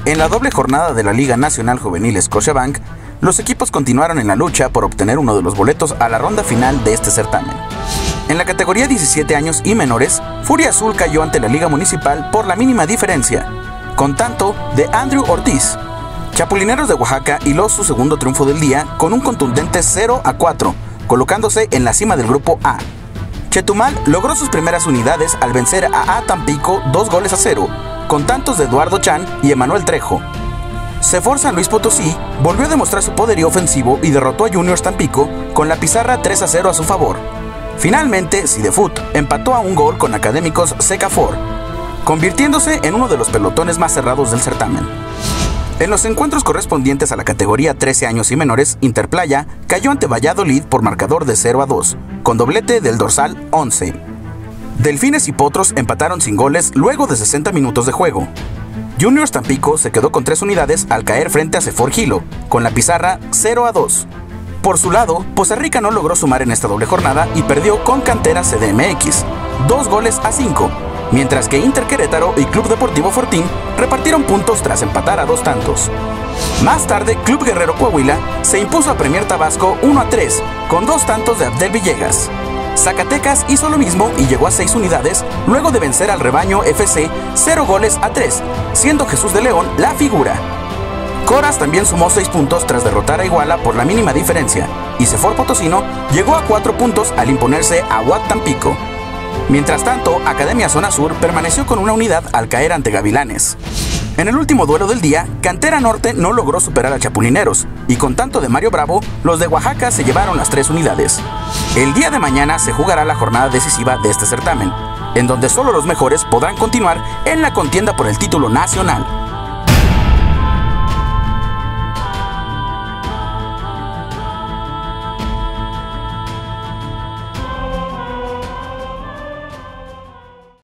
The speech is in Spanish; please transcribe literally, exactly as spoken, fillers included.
En la doble jornada de la Liga Nacional Juvenil Scotiabank, los equipos continuaron en la lucha por obtener uno de los boletos a la ronda final de este certamen. En la categoría diecisiete años y menores, Furia Azul cayó ante la Liga Municipal por la mínima diferencia, con tanto de Andrew Ortiz. Chapulineros de Oaxaca hiló su segundo triunfo del día con un contundente cero a cuatro, colocándose en la cima del grupo A. Chetumal logró sus primeras unidades al vencer a A Tampico dos goles a cero, con tantos de Eduardo Chan y Emanuel Trejo. Sefor San Luis Potosí volvió a demostrar su poderío ofensivo y derrotó a Juniors Tampico con la pizarra tres a cero a su favor. Finalmente, Cidefut empató a un gol con Académicos Secafor, convirtiéndose en uno de los pelotones más cerrados del certamen. En los encuentros correspondientes a la categoría trece años y menores, Interplaya cayó ante Valladolid por marcador de cero a dos, con doblete del dorsal once. Delfines y Potros empataron sin goles luego de sesenta minutos de juego. Juniors Tampico se quedó con tres unidades al caer frente a Sefor Gilo, con la pizarra cero a dos. Por su lado, Poza Rica no logró sumar en esta doble jornada y perdió con Cantera C D M X, dos goles a cinco, mientras que Inter Querétaro y Club Deportivo Fortín repartieron puntos tras empatar a dos tantos. Más tarde, Club Guerrero Coahuila se impuso a Premier Tabasco uno a tres, con dos tantos de Abdel Villegas. Zacatecas hizo lo mismo y llegó a seis unidades luego de vencer al Rebaño F C cero goles a tres, siendo Jesús de León la figura. Coras también sumó seis puntos tras derrotar a Iguala por la mínima diferencia, y Sefor Potosino llegó a cuatro puntos al imponerse a U A T Tampico. Mientras tanto, Academia Zona Sur permaneció con una unidad al caer ante Gavilanes. En el último duelo del día, Cantera Norte no logró superar a Chapulineros, y con tanto de Mario Bravo, los de Oaxaca se llevaron las tres unidades. El día de mañana se jugará la jornada decisiva de este certamen, en donde solo los mejores podrán continuar en la contienda por el título nacional.